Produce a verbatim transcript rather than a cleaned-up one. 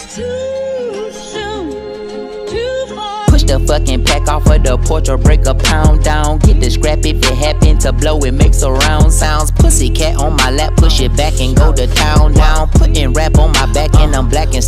Too soon, too far. Push the fucking pack off of the porch or break a pound down. Get the scrap if it happen to blow, it makes a round sounds. Pussy cat on my lap, push it back and go to town down. Putting rap on my back and I'm black and